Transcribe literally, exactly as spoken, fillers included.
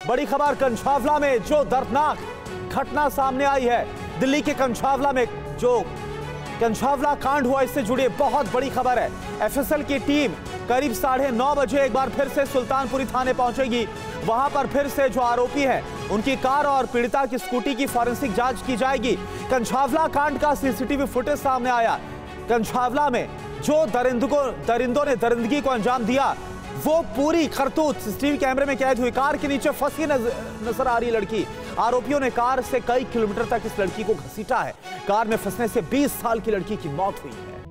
बड़ी खबर कंछावला में जो दर्दनाक घटना सामने आई है। दिल्ली के कंछावला में जो कंछावला कांड हुआ, इससे जुड़ी बहुत बड़ी खबर है। एफएसएल की टीम करीब साढ़े नौ बजे एक बार फिर से सुल्तानपुरी थाने पहुंचेगी। वहां पर फिर से जो आरोपी हैं उनकी कार और पीड़िता की स्कूटी की फॉरेंसिक जांच की जाएगी। कंछावला कांड का सीसीटीवी फुटेज सामने आया। कंछावला में जो दरिंदों दरिंदों ने दरिंदगी को अंजाम दिया, वो पूरी करतूत सीसीटीवी कैमरे में कैद हुई। कार के नीचे फंसी नजर, नजर आ रही लड़की। आरोपियों ने कार से कई किलोमीटर तक इस लड़की को घसीटा है। कार में फंसने से बीस साल की लड़की की मौत हुई है।